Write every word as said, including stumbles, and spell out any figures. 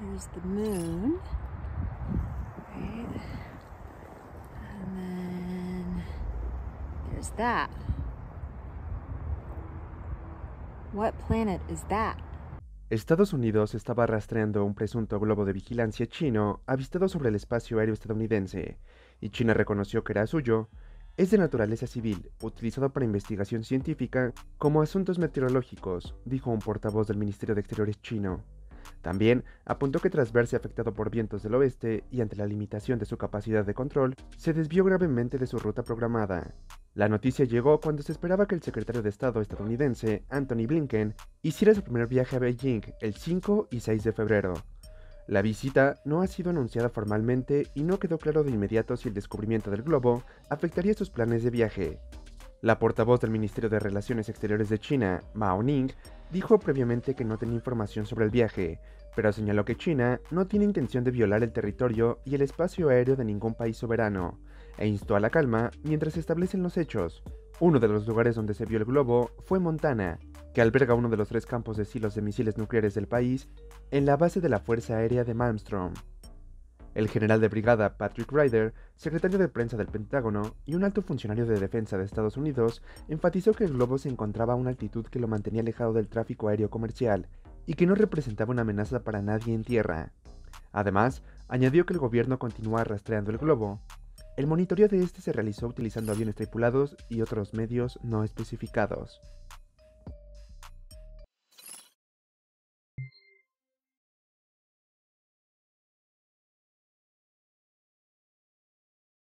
Here's the moon, right? And then there's that. What planet is that? Estados Unidos estaba rastreando un presunto globo de vigilancia chino avistado sobre el espacio aéreo estadounidense, y China reconoció que era suyo. Es de naturaleza civil, utilizado para investigación científica como asuntos meteorológicos, dijo un portavoz del Ministerio de Exteriores chino. También apuntó que tras verse afectado por vientos del oeste y ante la limitación de su capacidad de control, se desvió gravemente de su ruta programada. La noticia llegó cuando se esperaba que el secretario de Estado estadounidense, Antony Blinken, hiciera su primer viaje a Beijing el cinco y seis de febrero. La visita no ha sido anunciada formalmente y no quedó claro de inmediato si el descubrimiento del globo afectaría sus planes de viaje. La portavoz del Ministerio de Relaciones Exteriores de China, Mao Ning, dijo previamente que no tenía información sobre el viaje, pero señaló que China no tiene intención de violar el territorio y el espacio aéreo de ningún país soberano, e instó a la calma mientras se establecen los hechos. Uno de los lugares donde se vio el globo fue Montana, que alberga uno de los tres campos de silos de misiles nucleares del país, en la base de la Fuerza Aérea de Malmstrom. El general de brigada Patrick Ryder, secretario de prensa del Pentágono y un alto funcionario de defensa de Estados Unidos, enfatizó que el globo se encontraba a una altitud que lo mantenía alejado del tráfico aéreo comercial y que no representaba una amenaza para nadie en tierra. Además, añadió que el gobierno continúa rastreando el globo. El monitoreo de este se realizó utilizando aviones tripulados y otros medios no especificados.